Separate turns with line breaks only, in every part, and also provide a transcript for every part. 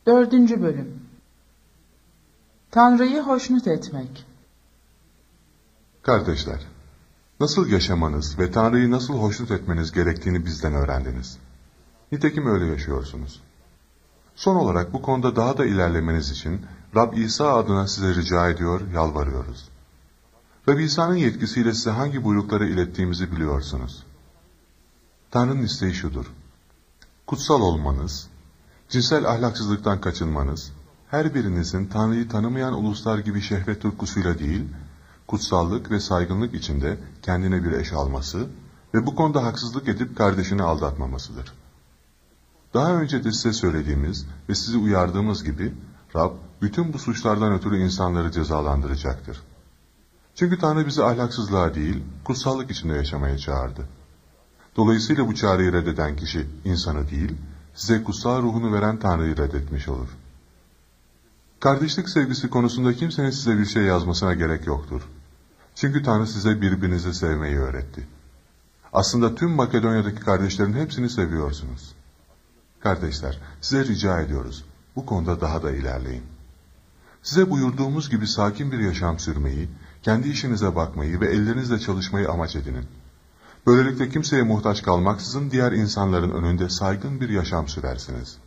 4. Bölüm. Tanrı'yı hoşnut etmek.
Kardeşler, nasıl yaşamanız ve Tanrı'yı nasıl hoşnut etmeniz gerektiğini bizden öğrendiniz. Nitekim öyle yaşıyorsunuz. Son olarak bu konuda daha da ilerlemeniz için Rab İsa adına size rica ediyor, yalvarıyoruz. Rab İsa'nın yetkisiyle size hangi buyrukları ilettiğimizi biliyorsunuz. Tanrı'nın isteği şudur: kutsal olmanız, cinsel ahlaksızlıktan kaçınmanız, her birinizin Tanrı'yı tanımayan uluslar gibi şehvet tutkusuyla değil, kutsallık ve saygınlık içinde kendine bir eş alması ve bu konuda haksızlık edip kardeşini aldatmamasıdır. Daha önce de size söylediğimiz ve sizi uyardığımız gibi, Rab bütün bu suçlardan ötürü insanları cezalandıracaktır. Çünkü Tanrı bizi ahlaksızlığa değil, kutsallık içinde yaşamaya çağırdı. Dolayısıyla bu çağrıyı reddeden kişi insanı değil, size kutsal ruhunu veren Tanrı'yı reddetmiş olur. Kardeşlik sevgisi konusunda kimsenin size bir şey yazmasına gerek yoktur. Çünkü Tanrı size birbirinizi sevmeyi öğretti. Aslında tüm Makedonya'daki kardeşlerin hepsini seviyorsunuz. Kardeşler, size rica ediyoruz, bu konuda daha da ilerleyin. Size buyurduğumuz gibi sakin bir yaşam sürmeyi, kendi işinize bakmayı ve ellerinizle çalışmayı amaç edinin. Böylelikle kimseye muhtaç kalmaksızın diğer insanların önünde saygın bir yaşam sürersiniz.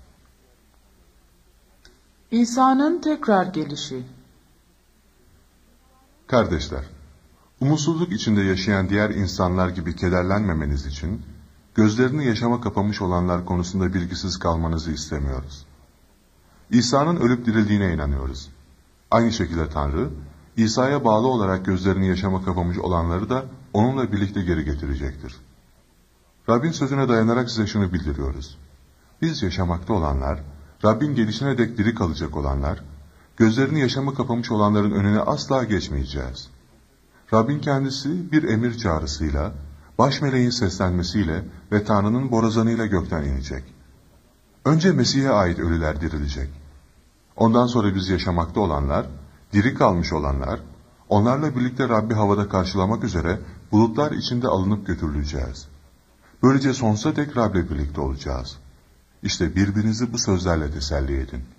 İsa'nın tekrar gelişi.
Kardeşler, umutsuzluk içinde yaşayan diğer insanlar gibi kederlenmemeniz için, gözlerini yaşama kapamış olanlar konusunda bilgisiz kalmanızı istemiyoruz. İsa'nın ölüp dirildiğine inanıyoruz. Aynı şekilde Tanrı, İsa'ya bağlı olarak gözlerini yaşama kapamış olanları da onunla birlikte geri getirecektir. Rabbin sözüne dayanarak size şunu bildiriyoruz: biz yaşamakta olanlar, Rabbin gelişine dek diri kalacak olanlar, gözlerini yaşama kapamış olanların önüne asla geçmeyeceğiz. Rabbin kendisi bir emir çağrısıyla, baş meleğin seslenmesiyle ve Tanrı'nın borazanıyla gökten inecek. Önce Mesih'e ait ölüler dirilecek. Ondan sonra biz yaşamakta olanlar, diri kalmış olanlar, onlarla birlikte Rabbi havada karşılamak üzere bulutlar içinde alınıp götürüleceğiz. Böylece sonsuza dek Rab'le birlikte olacağız. İşte birbirinizi bu sözlerle teselli edin.